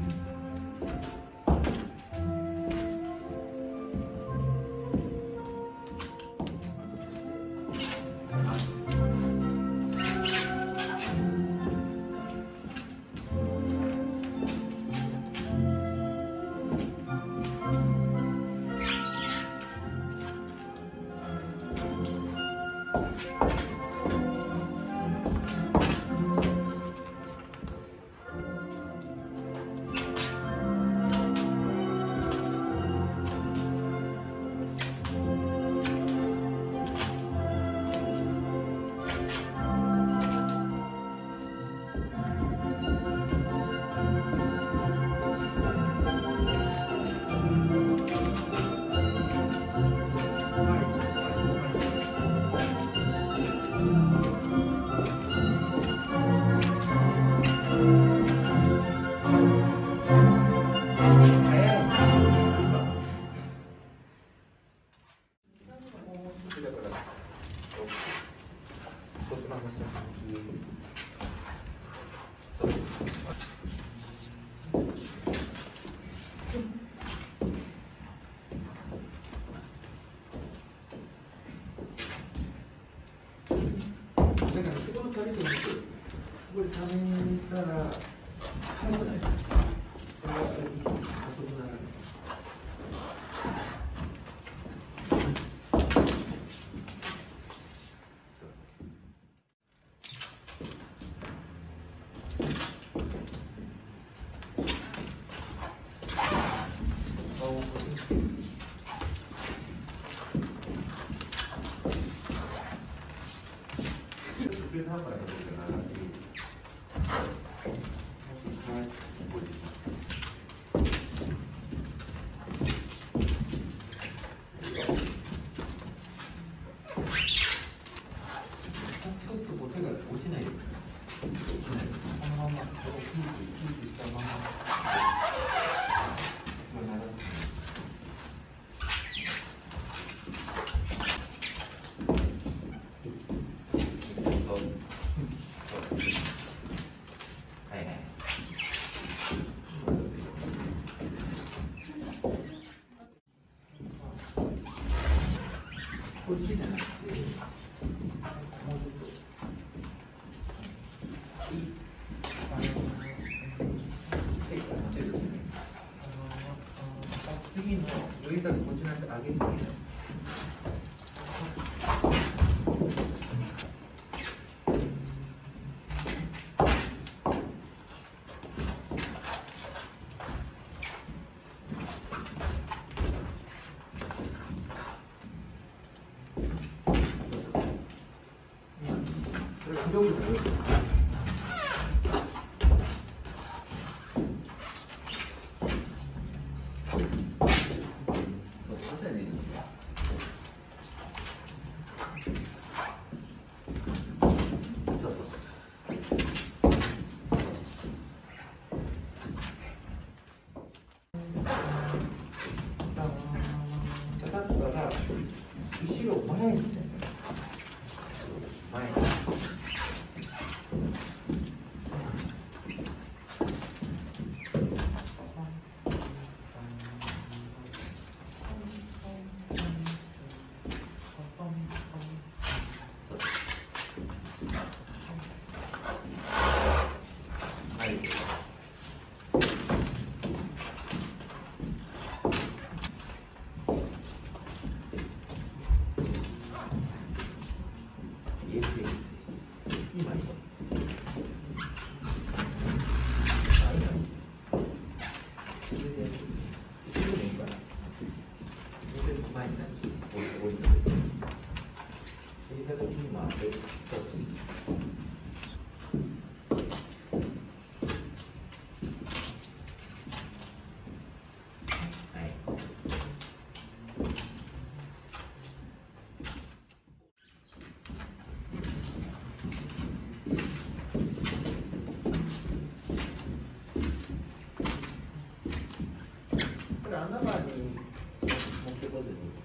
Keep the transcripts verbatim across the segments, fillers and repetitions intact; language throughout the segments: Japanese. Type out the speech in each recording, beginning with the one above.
これ食べたら早くない。これは遅くならない。こっちじゃなくて、もうちょっと。次の上からこっちの足上げすぎない。広くなる。後ろ前にね。前に。穴場に持ってこずに。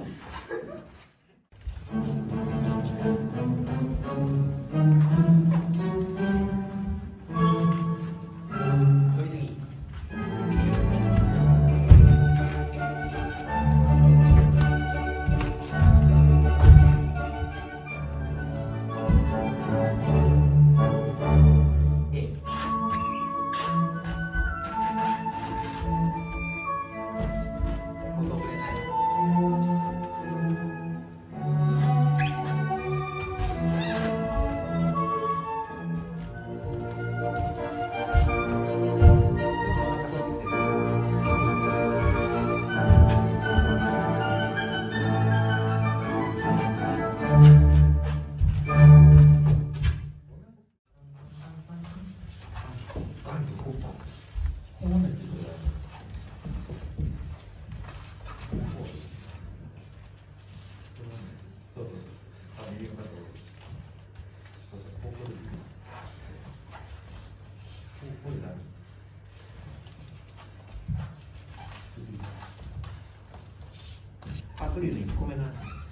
パクリのいっこめな。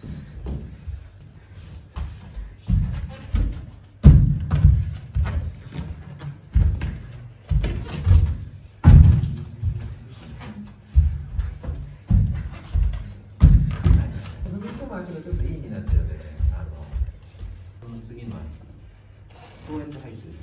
踏み込む足がちょっといいになっちゃうので、あのその次のそうやって入ってる。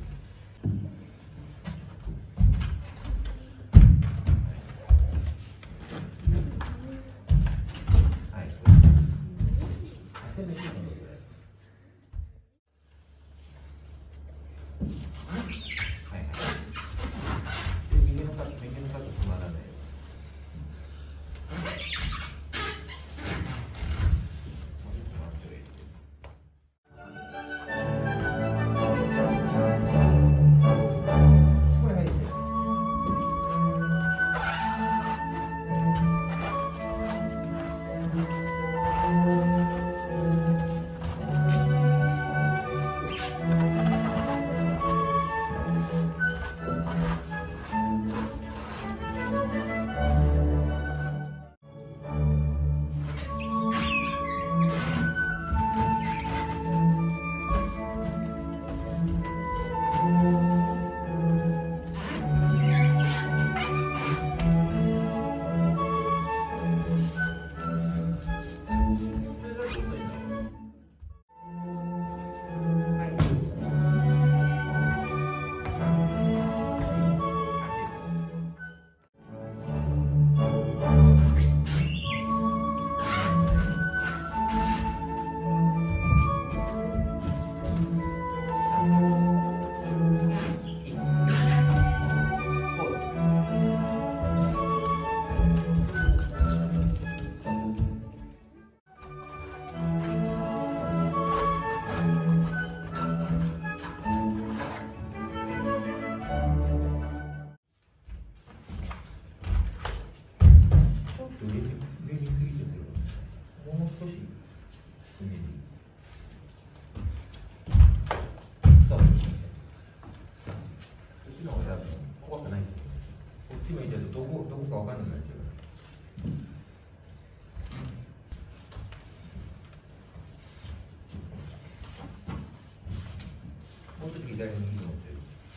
もうちょっと左に持ってる。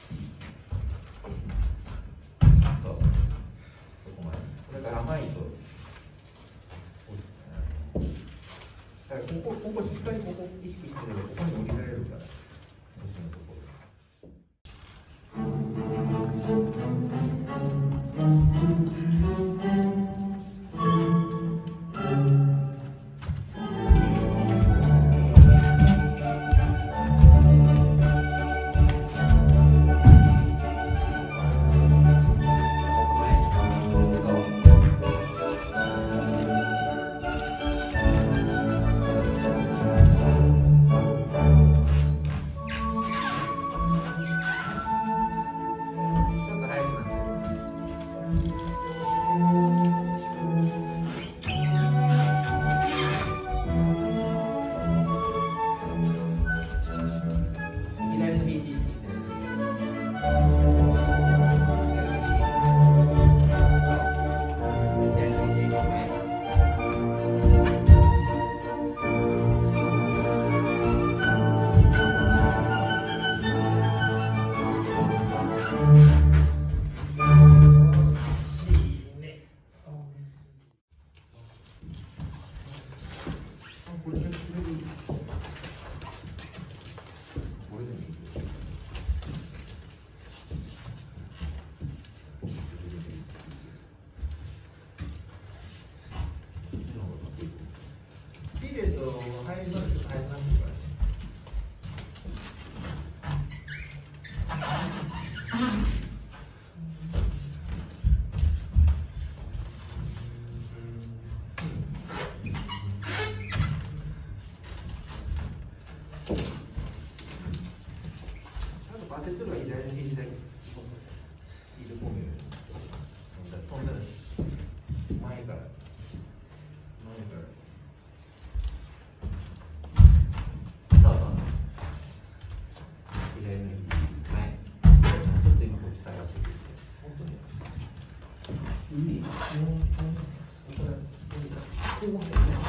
そう。そこまで。これが甘いと。だからここ、ここしっかりここ意識してればここに降りられるから。こっちのところ。 あとバセットが左の肘だけ入れ込むように飛んだら前から前からそうそう左の肘前ちょっと今こっち下がってくる本当にいいこれこう入るね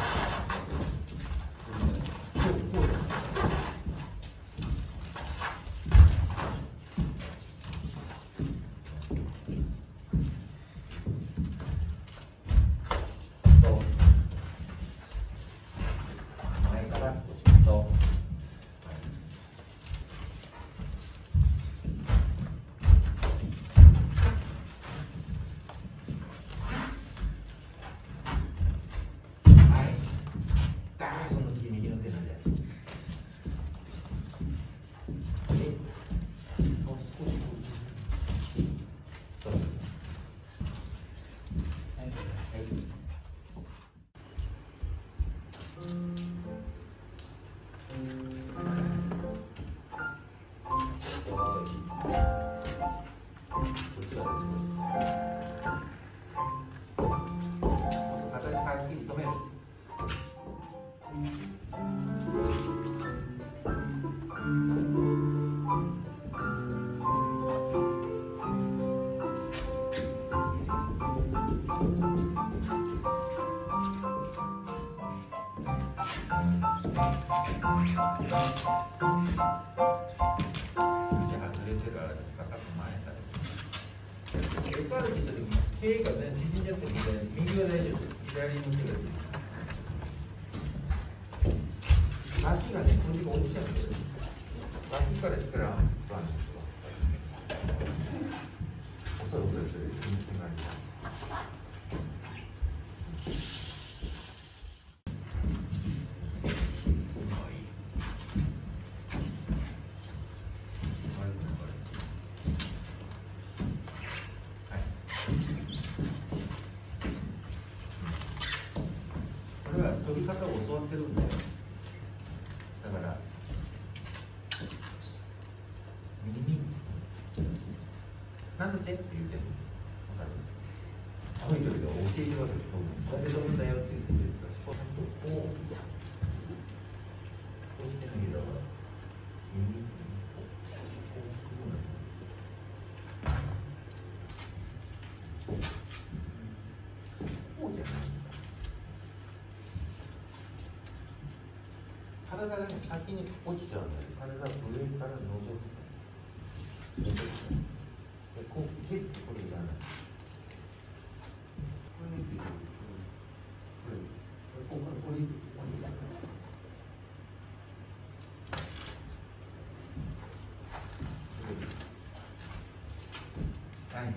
手がね、縮んじゃっても右は大丈夫です。左の手が脇がね、この時落ちちゃうんですよ。脇から力がバンですわ。遅い遅い遅い。飛び方を教わってるんだよ。だから耳なんでって言ってる。わかる？青い鳥が教えてるわけです。こうやって飛ぶんだよって言ってるから、こうこうこうしてないけど耳こうじゃない。体がね、先に落ちちゃうんだよ。体が上から覗く。覗く。で、こう、ギュッとこれいらない。これ見てくる。これ、これ、これ、これ、これいらない。はいはい。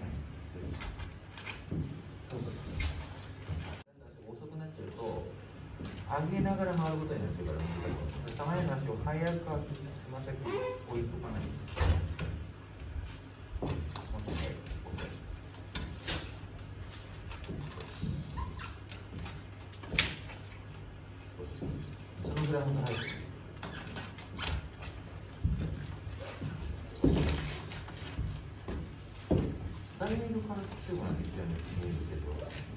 そうそう。遅くなっちゃうと、上げながら回ることになってるから、前の足を早くつま先置いとかないと。そのぐらいも入ってる。ダイヤルから強くなってきたように見えるけど。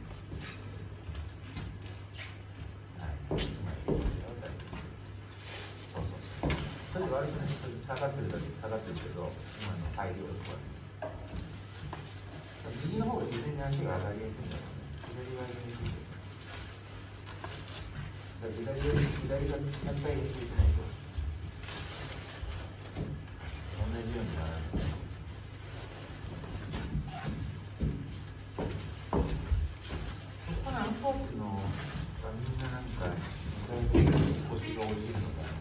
悪くない、下がってるだけ下がってるけど、今の入りをこう右の方が自然に足が上がりやすいんだろうね。左が上がりにくい。左より左が反対についてないと同じようにならない。そこからアンコープのがみんななんかにかいめ腰が落ちるのかな。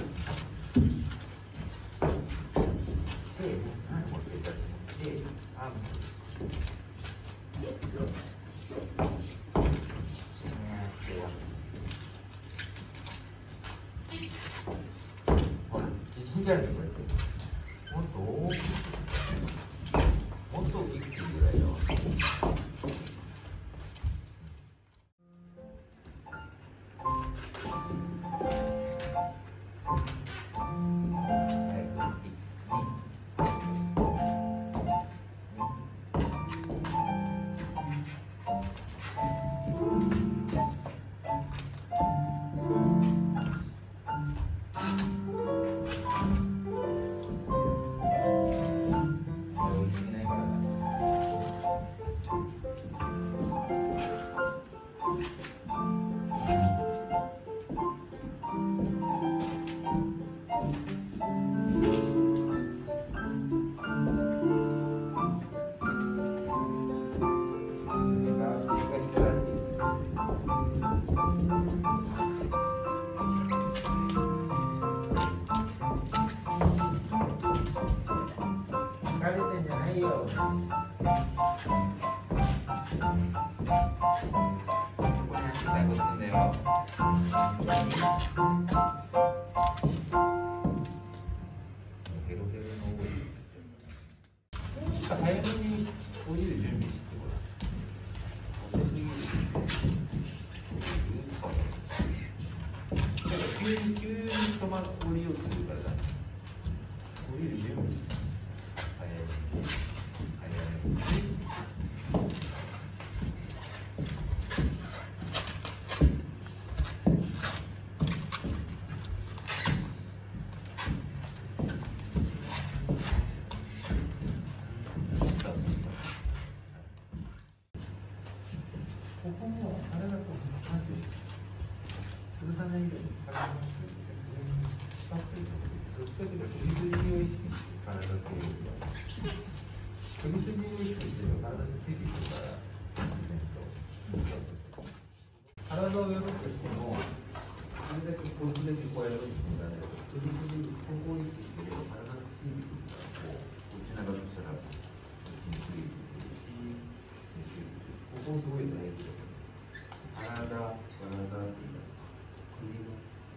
もっと大きく、もっと大きくっていうぐらいよ。 に急に止まる降りようとするからだ。降りる準備早い早い。ここもあれだとなんていう潰さないように体のスタッフというどっちかというと首筋を意識して体というか首筋を意識して体についてくるから体をやろうとしてもそれだけこうすでにこうやろうとするんだけど首筋ここを意識してれば体がついてくるからこう落ちながらしたらこっちについてくるしここすごい大事だ。体、体っていうか、首が、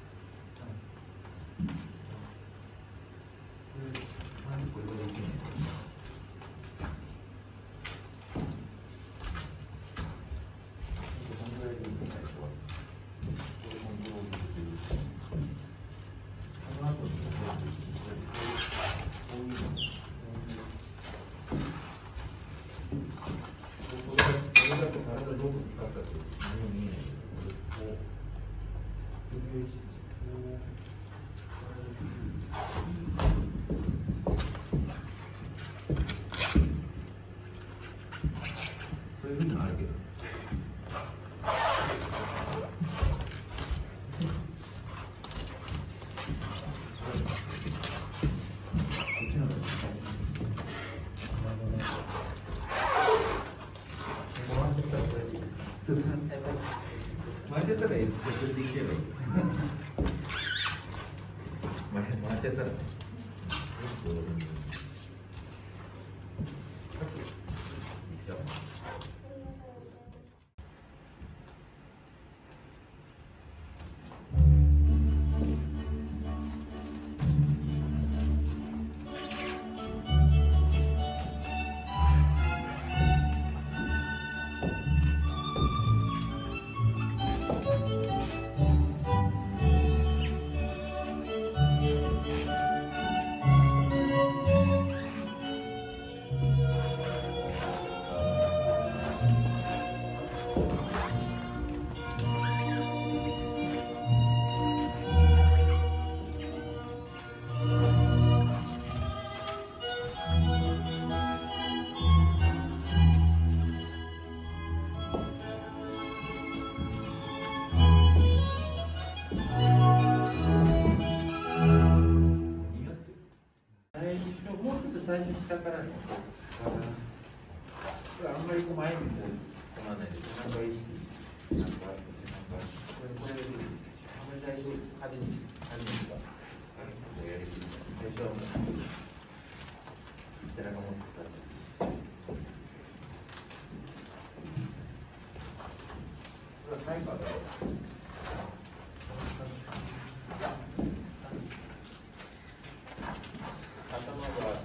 なんでこれができないのかな。このぐらいでいいんだ、最初は。これもどう見てるし、その後にこういうの、これだと体どう使ったって何も見えないけど、これこう首を意識してこうそういうふうにあるけど。回っちゃったらいいです。それでいけばいい。回っちゃったら。最初下からね、これあんまりこう前にこう飛まないで、なんか意識なんかあって、なんかこれこれでいいです。あんまり最初派手に派手にかあのこうやりすぎて、最初はもう背中持ってた。これはサイバーだよ。頭が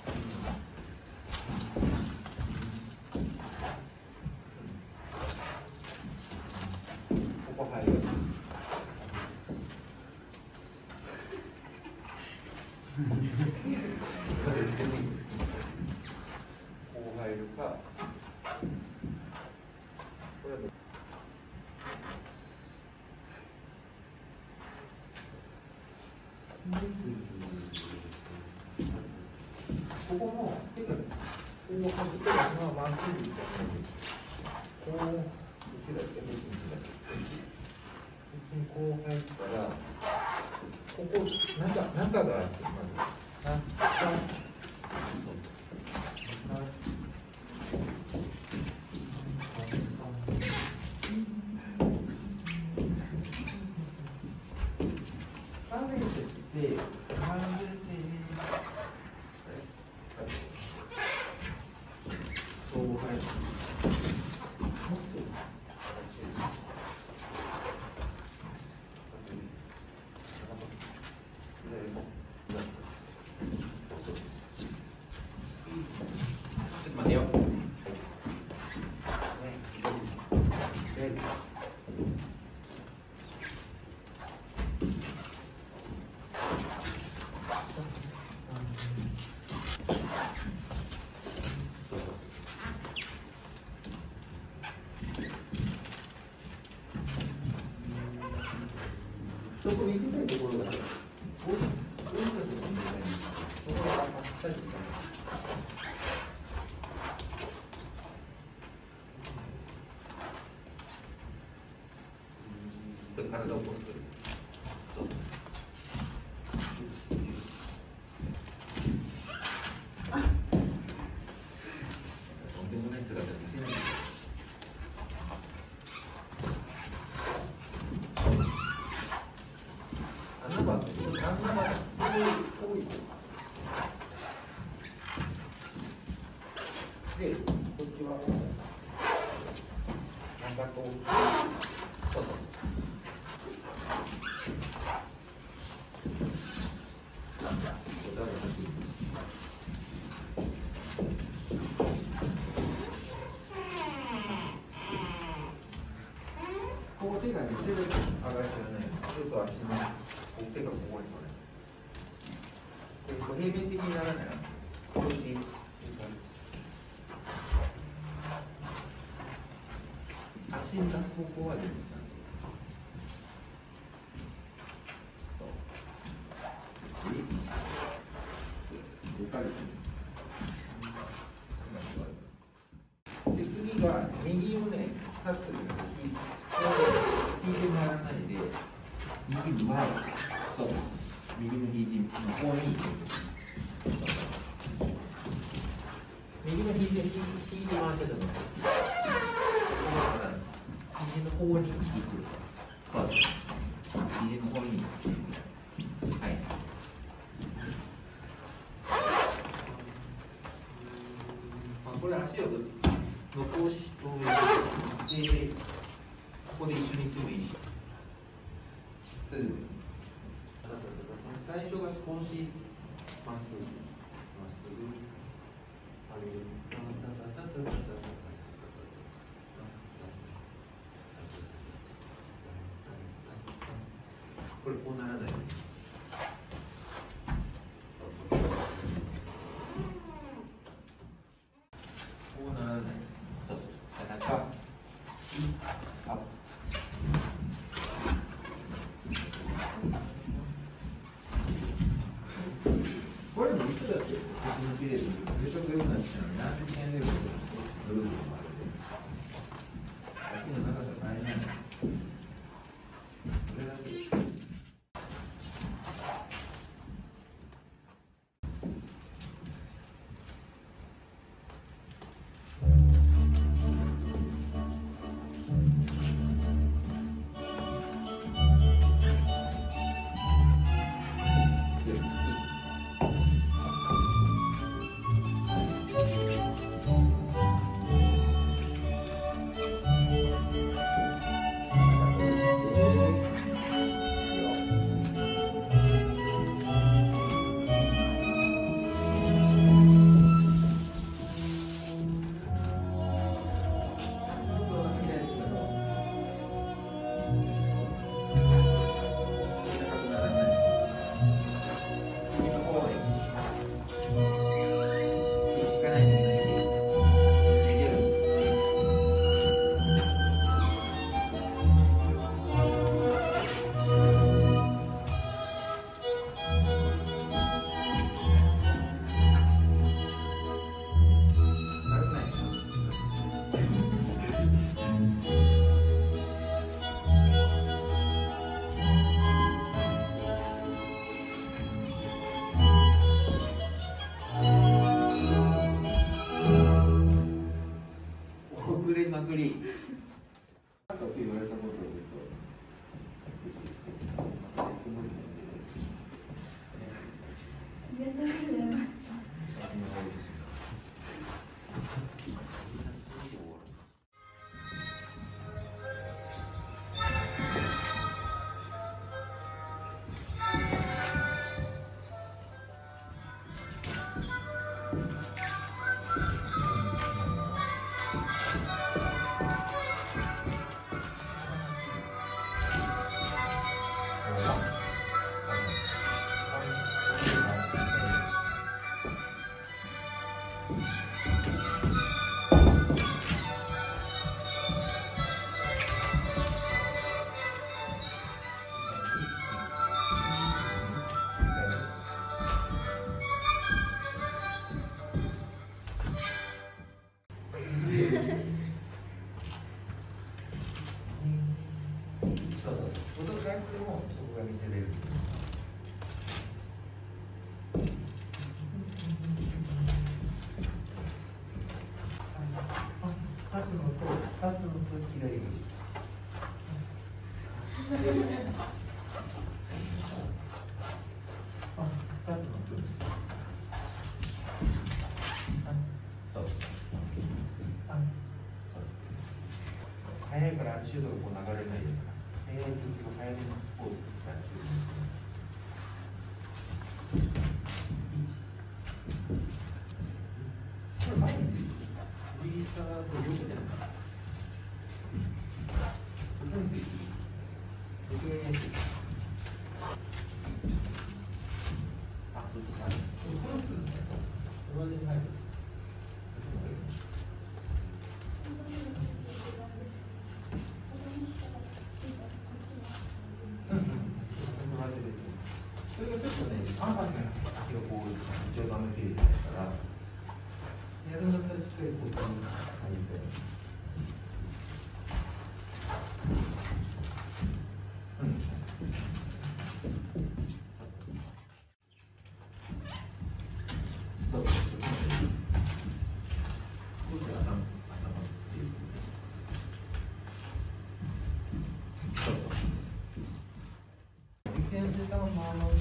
ここ入る。こう入るか。これはどう？ここも手がこう外ってるのはまっすぐいった感じ。こう後ろやってみてください。こう入ったらここ中中があってまず中。 そこ見せたいところがある。こういうこういうのとか見せたいんですか。そこがパッサリとか。体を起こす。そうそう。とんでもない姿見せない。穴場、穴場、多い。で、こっちは。なんかこう。そうそうそう。ここ手がね、手で上がりちゃうね。ちょっと足の手がここにこれ。で、こう平面的にならない。こっち。足に出す方向は出てきた。で、次が右をね、タッチで引いてもらわないで、右前、そう右の引いての方に、右の引いて、引いて回ってたの。右の方に行く。そうです。右の方に行く。はい。まあ、これ足を残しといて、ここで一緒に行ってもいいし。すぐ。最初が少しまっすぐ。まっすぐ。あれ。これこうならない。こうならない。そう。背中。アップ。これもいつだって別に切れる。別に良くなっちゃうのに何千円でもルールもあるんで。秋の長さ変えない。これだけです。まくり。なんか言われたことを言うと。 ありがとうございます。 シュートがこう流れないような速い時は速めのスポーツが中これ前についてるフリーサーと両方じゃないかなここについてるどこについてるあ、そっちかこれするんだよこれは全然入るそれがちょっとね、パンパンが先がこう一応画面切れてないからやるんだったらしっかりこういう感じでうんそうそうそう少し頭頭っていうそうそう一見性がまあの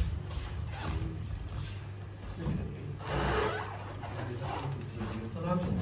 その後の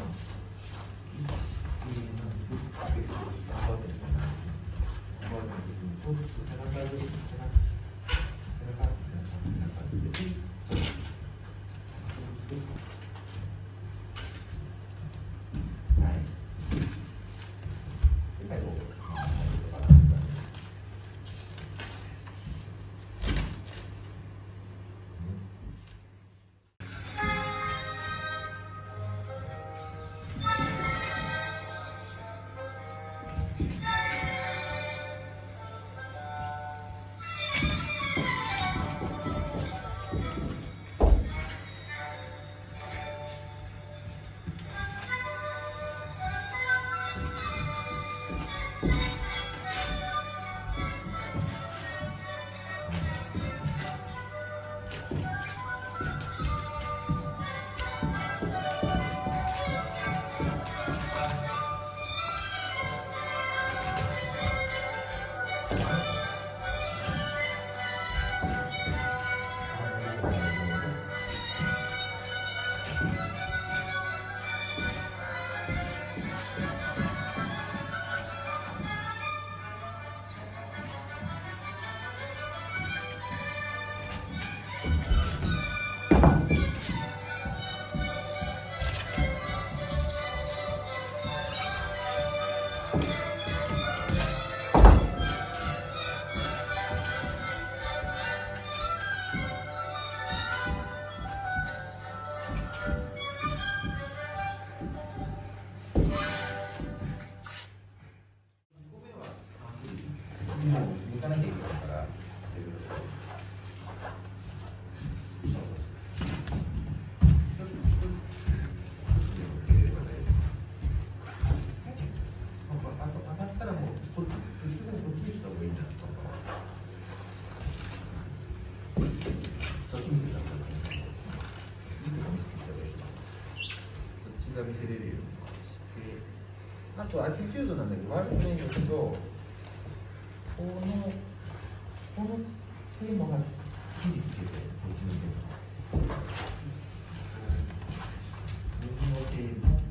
行かなきゃいけないから当たったらもうこっちこっちにした方がいいんだとかそっち見てた方がいいこっちが見せれるようにしてあとアティチュードなんだけど悪くないんだけどこの、この手もはっきりつけて、こっちの手も。右の手も。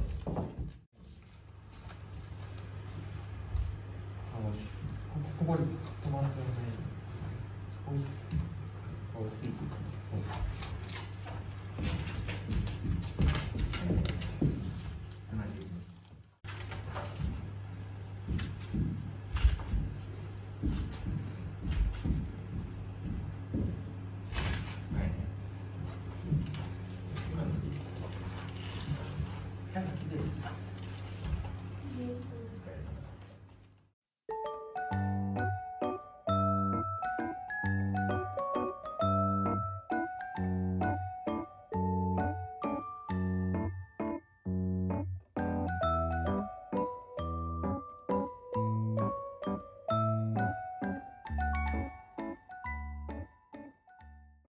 ここ、ここに止まってない。そこに、こうついていく。つないでいきます。 えーと